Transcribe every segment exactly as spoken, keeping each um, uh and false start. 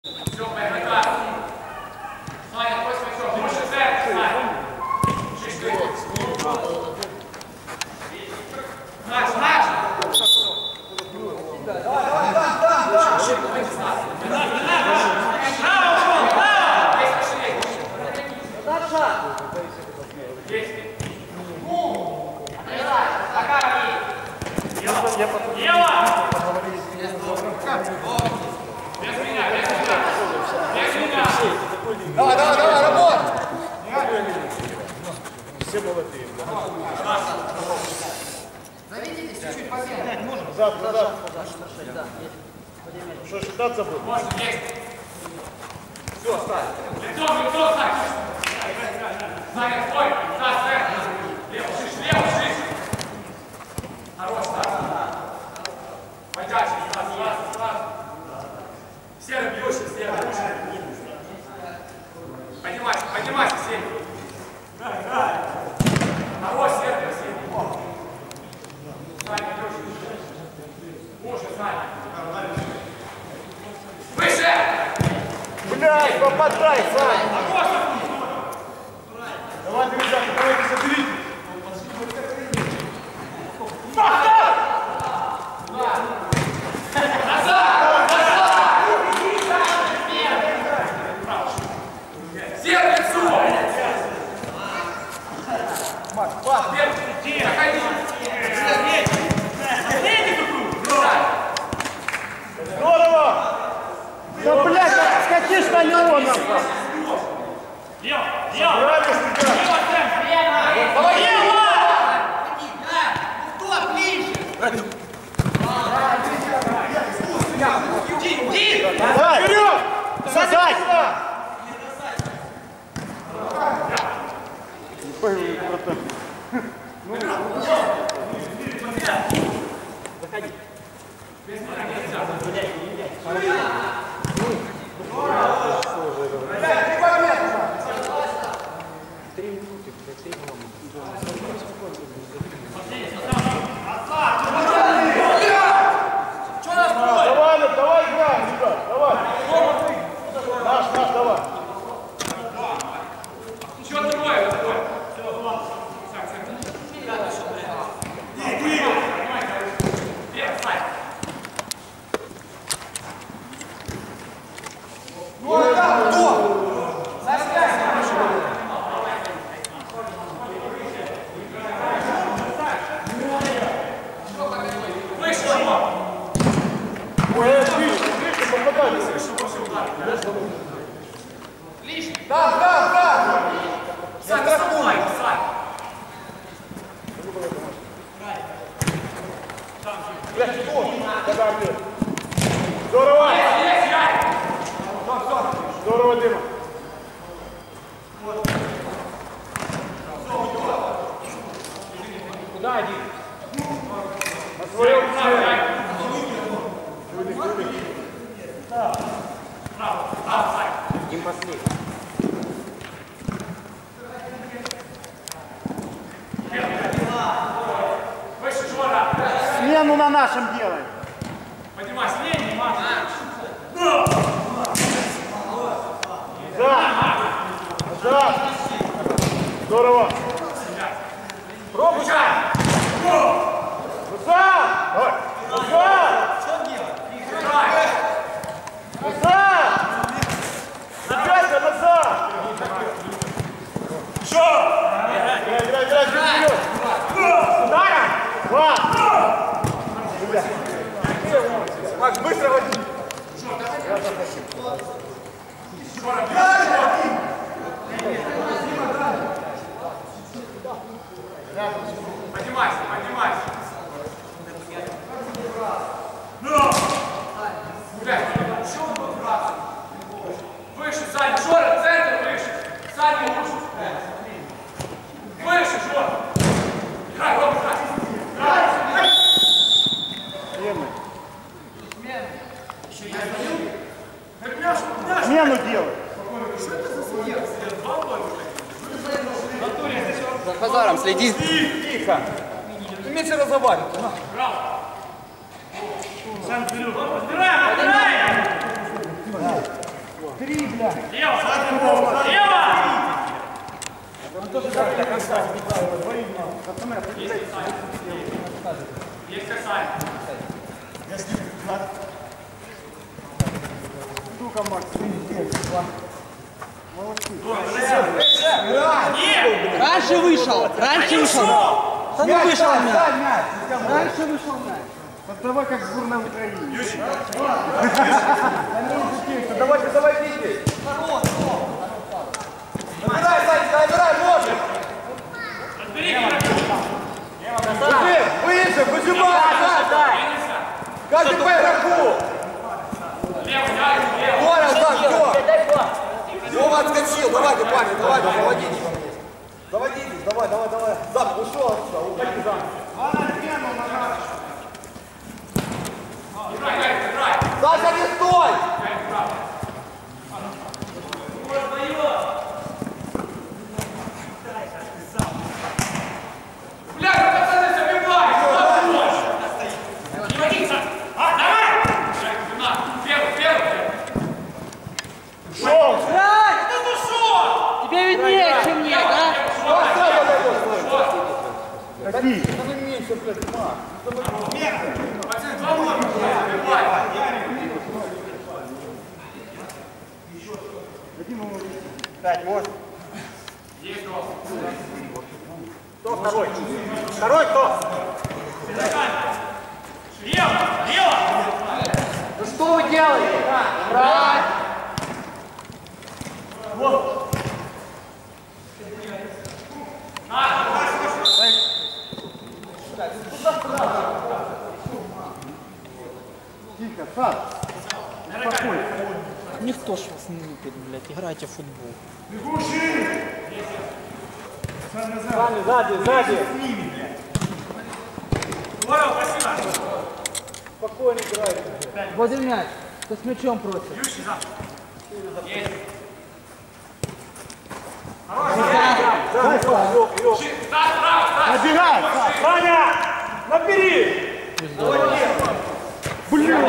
Давай, давай, давай, работай! Все молодые. Заведитесь чуть-чуть победы. Назад, назад. Что, считаться будет? Все, ставь. Лицо, лицо, ставь. Саня, стой. Стас, ставь. Лево, шиш, лево, шиш. Хорош, Стас. Подячий, Стас, Стас, Стас. Серый бьющий, серый бьющий. Поднимайся, поднимайся, серый. Хорош, серый, серый. Саня, бьющий. Выше, Саня. Выше! Блядь, попадай, Саня! Давай, друзья, давайте соберитесь. Да, блядь, скатишь на него, нахуй! Лево, лево! Лево, лево! Давай, лево! Кто ближе? Иди, иди! давай! Вперед! Сзади! Заходи. Три минуты, три Давай, давай играем, ребят, давай! Наш, наш, давай! Еще другое, другое. Иди! Вверх, Сань. Ну это кто? За связь! Выше его! Ой, отлично, отлично, попадай! Лишний! Да, да, да! Сань, застрахуй, Сань! Блядь, что? Когда мне? Здорово! Есть, Ярик! Здорово, Дима! Куда один? На своем теле! Право, право, Сань! Им последний. Выше, Жора! Смену на нашем делаем. Поднимайся, не, не, Маша! Да! Да! Здорово! Пробуй! Назад! Давай! Назад! Играй! Назад! Ребята, назад! Что? Играй, играй, играй, вперед! Ударом! Два! Макс, быстро води! Поднимайся, поднимайся! Выше, Саня, Жора, центр выше! Саня, выше! Выше, Жора! Играй, Рома, играй! Играй! Смену делай. За Хазаром следи. Тихо! Умейте разговаривать. Браво! Сам вперед! Разбираем, разбираем! Три, бля. Лево! Лево! Он тоже так до конца. Есть касание. Сука, Макс, Раньше вышел, раньше вышел. Да не вышел мяч. Раньше вышел мяч. вот давай как сборная Украины. Давайте, заводите. Набирай, Санечка, набирай, можешь. Выше, выжимай, каждый по игроку. Понял, так, все. Лёва отскочил, давайте, парни, давайте, заводитесь. Заводитесь, давай, давай, давай. Зам, ушел отсюда, уходи, Зам. Саша, не стой! Блядь, пацаны, забивай! Не водиться! А, давай! Первый, первый! Шел! Да ты шо? Тебе виднее, чем мне, да? Какие? Пацаны, два ноль! Забивай! Пять, может. Есть гол. Кто второй? Второй кто? Лево! Лево! Ну что вы делаете? Брать! Тихо, Саш. Спокойно. Никто ж вас не любит, блядь. Играйте в футбол. Сами, сзади, сзади. Здорово, спасибо! Спокойно играйте. Возле мяч. Кто с мячом против? Ющий, за. Есть. Дай, Саш, Лёг, Лёг. Стас, право, Стас! Набирай! Саня! Набери! Блин!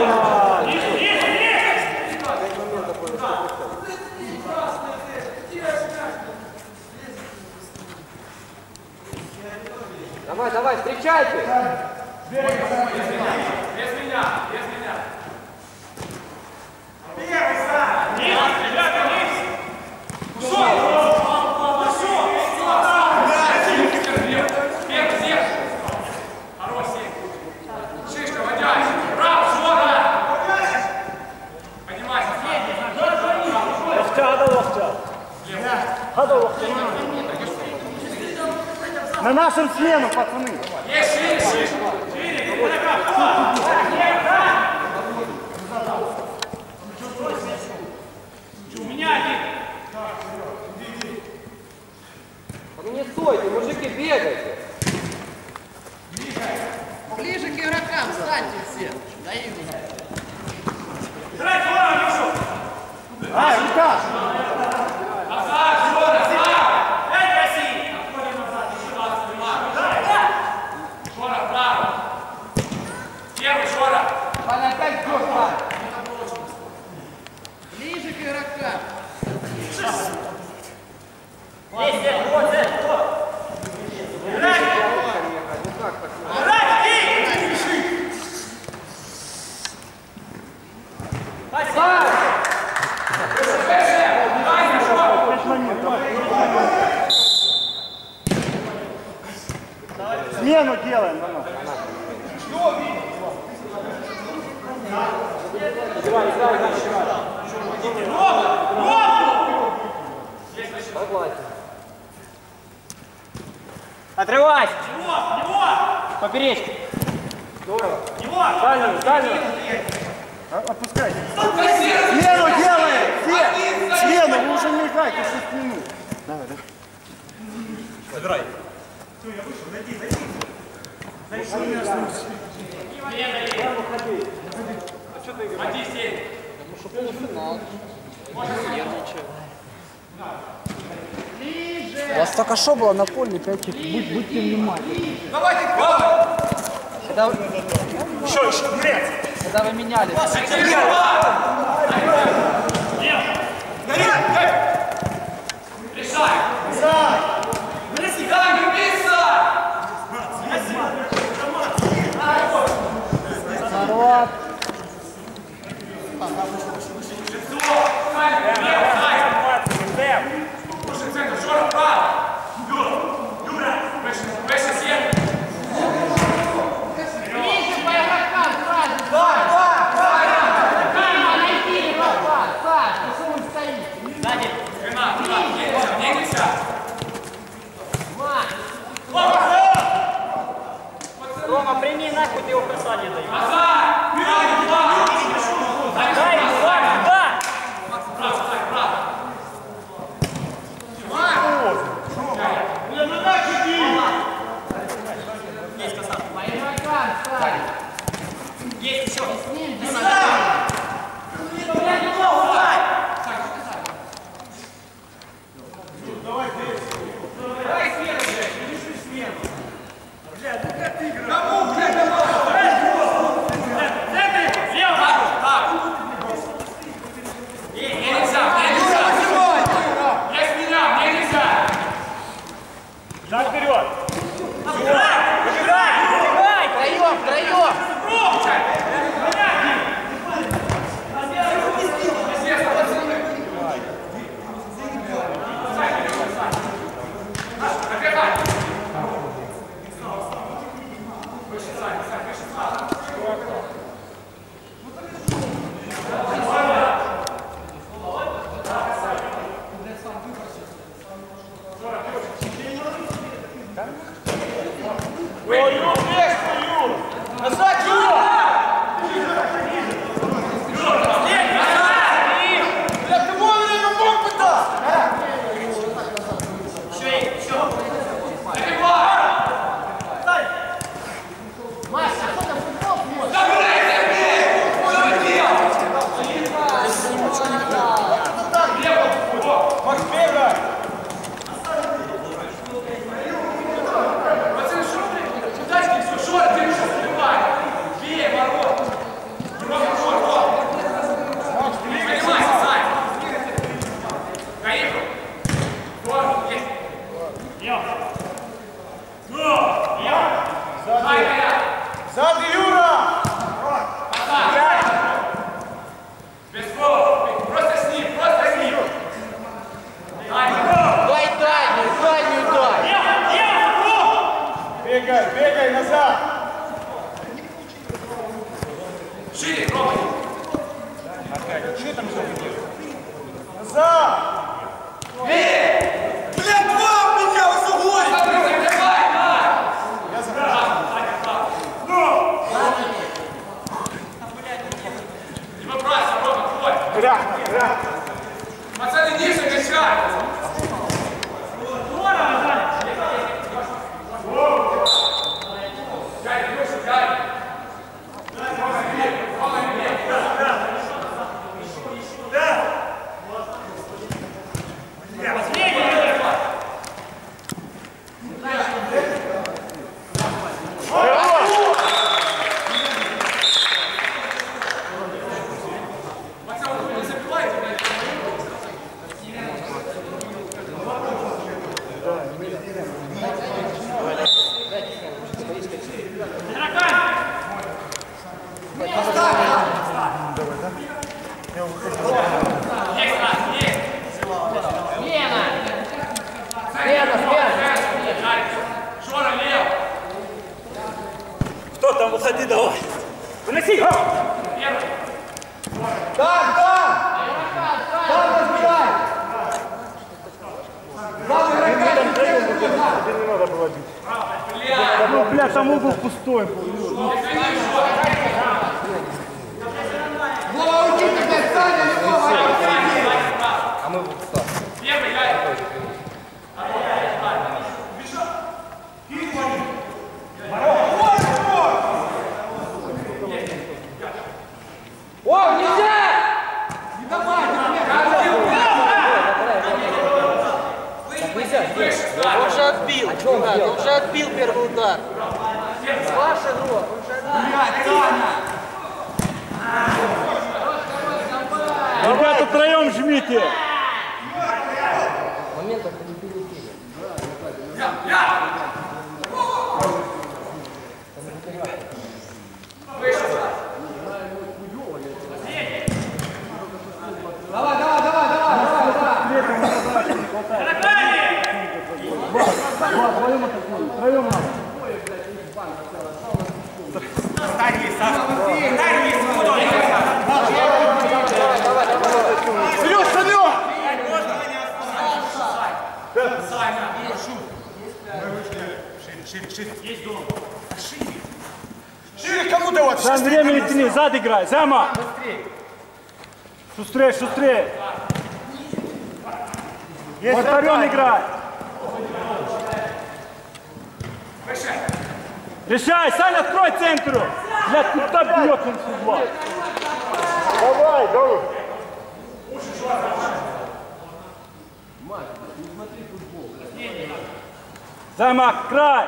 Давай, давай, встречайте! Без меня, без меня! Первый, Стас! Низ, ребята, низ! Ушел! Ушел! Первый, здесь! Хорош, сеть! Шишка, водясь! Право, Жора! Поднимайся! Локтя, хода локтя. Хода локтя. На нашу смену, пацаны. Есть, шире, шире! Шире! У меня один! Ну не стойте, мужики, бегайте! Ближе к игрокам, встаньте все. Дай им. Драть, Жора, Мишу! А, рука. Назад, Жора, назад! Эй, Россия! Отходим назад, еще раз, внимание! Жора, вправо! Первый, Жора! Ваня, опять ждёшь, Ваня! Ближе к игрокам. Смену делаем, давай. Отрывайся! Него, него! Поперечку. Него! Дальнюю, дальнюю. А- Отпускайте. Смену делаем! Все! Смену, вы уже не играете шесть минут. Давай, давай. Один, семь! У вас только что было на поле пять. Будь, будьте внимательны. Давайте, давай! Когда, Еще, еще, блядь! когда вы меняли. Через два! Мне нельзя, мне нельзя. Я с меня, мне нельзя. Шаг вперед. Выбегай! Выбегай! Втроем, втроем! Назад, Юра! Бля, ты вон время мог бы дать! Еще, еще. Маша, а кто там футбол может? Макс, бегай! Шор, ты уже сбивай! Бей, ворот! Рома, шор, Рома! Поднимайся, Сань! Гаибру! Шор, есть! Сань, Галя! Сзади, Юра! Назад! Без слов! Просто с ним, просто с ним! Дай! Дай дальнюю, дальнюю дай! Бегай, бегай, назад! Шире, Рома! Что там назад! Бля, два у меня в углу! Закрывай, на! Я забрал. Не выбрасывай, Рома, твой! Ра, ра. Пацаны, ниже качай! Гай, выше, Гай! Пацаны, не забивайте, блядь! Есть, раз, есть! Лена! Лена, Лена! Шора, лев! Кто там? Выходи давай. Выноси! Первый! Там, там! Там разбирай! Там игрока! Не надо было бить. Бля! Ну, бля, там угол пустой был. Извини, Шора! Вова, уйди, блядь, Саня, любого! А мы первый, Гай! О, нельзя! Не давай, Он же отбил, ребят, он же отбил первый удар. Ваша рука, он же отбил. блядь, Саня! Ребята, втроем жмите. Моментов не перепили. Давай, давай, давай, давай, давай, давай! Втроем атакуем, втроем надо. Вперед, Санек! Саня! Шире кому давать? Сам время не тяни, зад играй, Зама! Шустрее, шустрее! Есть втроем играй! Решай, Саня, открой центру! Блядь, куда бьет он сюда? Давай, давай! Зама, край!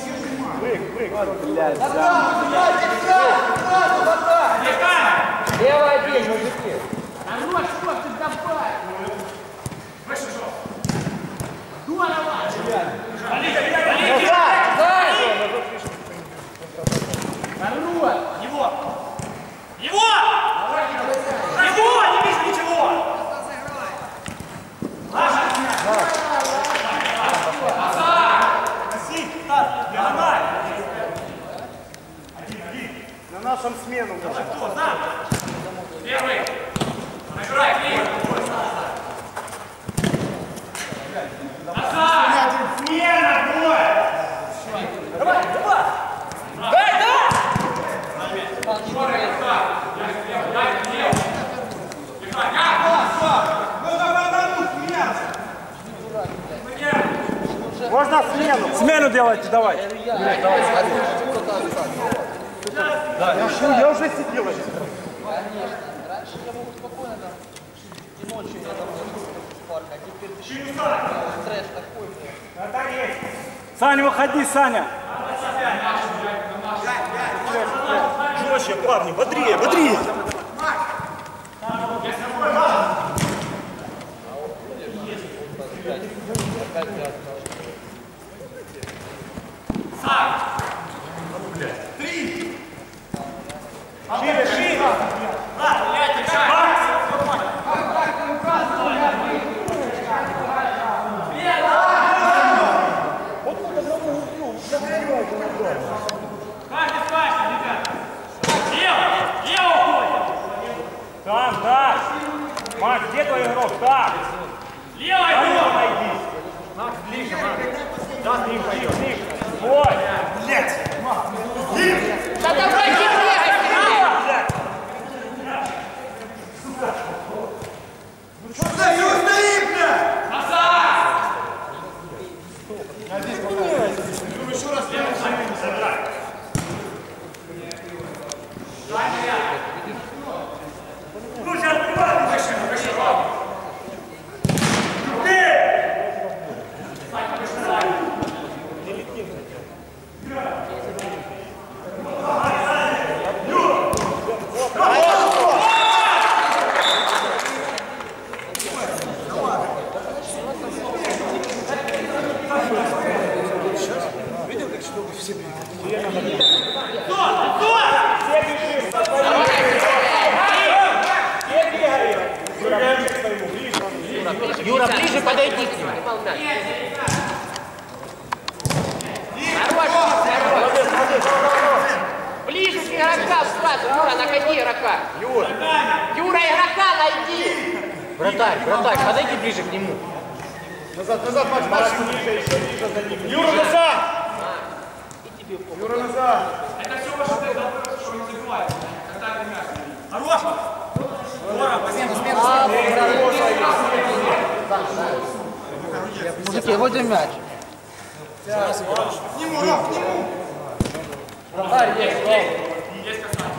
Блядь, Зама! Лево! Можно смену. Смену делайте, давай. Да, я, шу, я уже сидел. Раньше я мог спокойно там и ночью я там в парк, а теперь трэш такой. Саня, выходи, Саня. Жестче, парни, бодрее, бодрее. Шире, шире. Там, да. Макс, где твой игрок? Да. Левой игрок найди. Макс, ближе, Макс. Да, ближе, ближе. Ой, блядь. Да давай, не бегай! Ну что за все стоит, бля? Еще раз левый забирай. Слушай, открывай! Выше, выше, Юра, ближе подойди к нему. Хорош, хорош. Ближе к игрока сразу, Юра, нагони игрока. Юра, Юра, игрока найди. Вратарь, вратарь, подойди ближе к нему. Назад, назад, Макс, Макс. Юра, назад. Юра, назад. Это все ваше дело, что не забывайте. Когда это мяч. Хорош! Мужики, вот и мяч. К нему, к нему. Вратарь есть. Есть касание.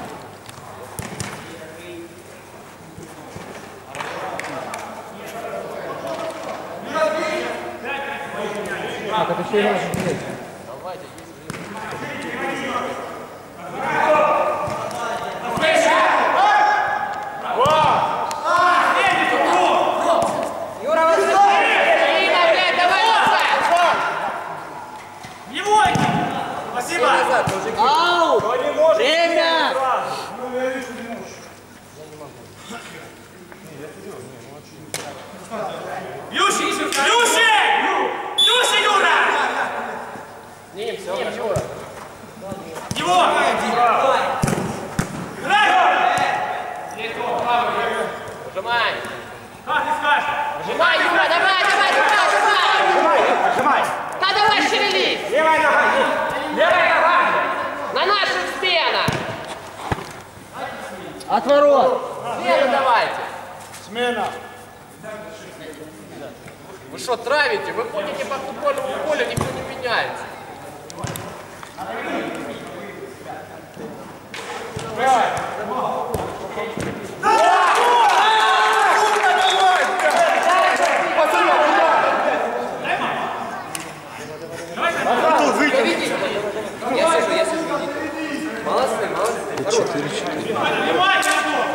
Это еще и надо. Юра, вот сюда! Давай назад! Не бойся! Спасибо! Ау! Время! Юши! Юши! Юши, Юра! Ним, все, Юра. Его! Играй! Есть то, правый. Нажимай! Как ты скажешь? Нажимай, Юра, давай, давай, давай, давай! Нажимай, нажимай! Да давай, шевелись! Левая нога! Левая нога! На наших сменах! Отворот! Смену давайте! Смена. Вы что, травите? Вы ходите по футбольному полю, никто не меняется. Я сижу, я сижу. Молодцы, молодцы. Внимание!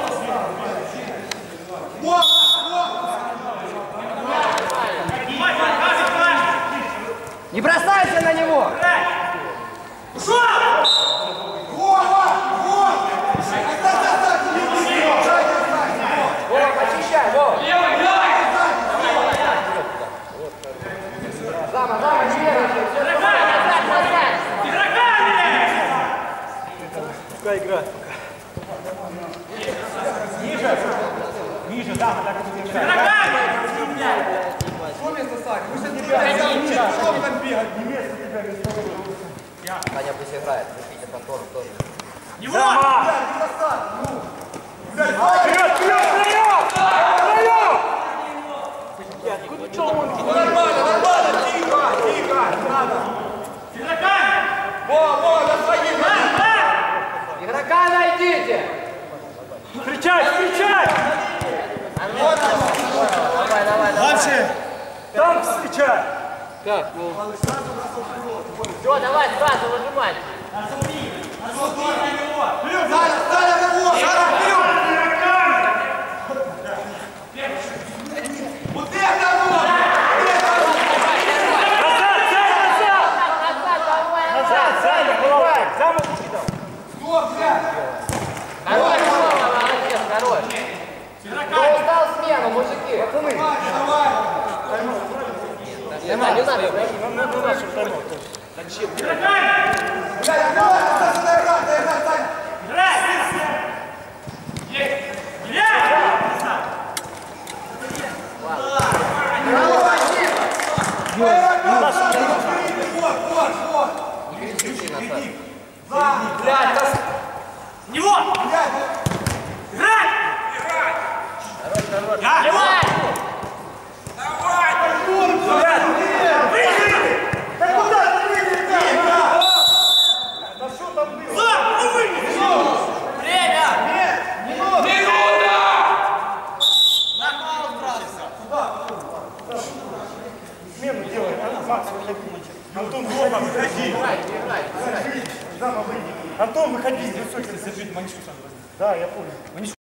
Не бросайся на него! Ушел! Вова, почищай, Вова! Левый, левый! Зама, зама, чья? Назад, назад! Игроками! Пускай играет. Ниже! Ниже, да, мы так и будем играть. Игроками! Что там бегать? Не место тебя без Таня пусть играет, Никите Контору тоже. Его! Сама! Вперед, вперед, вперед! Вперед! Нормально, нормально, тихо, тихо. Там встречай. Как? Ну... Все, давай сразу выжимать. Саня, Саня, на него! Саня, вперед! Вот это вот! Назад, Саня, давай. Замок кидал. Стоп, блядь! Хорош, Рома, молодец, хорош. Кто устал смену, мужики? Давай, давай! Не надо, не надо. Нам надо нашим таймом. Блядь, давай, давай, сюда играть, дай играть, Саня! Вот, вот, вот! Не кричи назад. Блядь, да... Него! Блядь, Играй! Давай! да куда ты выйдешь, блядь? Да что там было? За! Ну вынеси! Время! Минута! Смену делай. Макс, выходи. Антон, Рома, выходи. Играй, играй, играй. Антон, выходи. Высокий забить Манишку сам. Да, я понял.